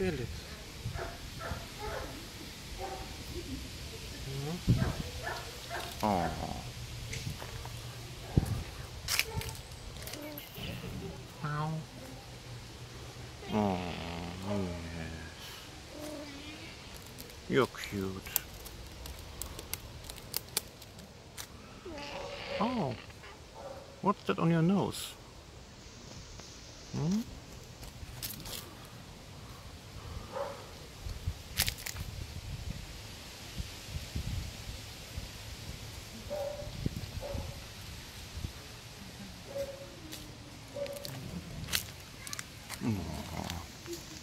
Felix. Oh. Meow. Oh, yes. You're cute. Oh. What's that on your nose? Hmm? Oh.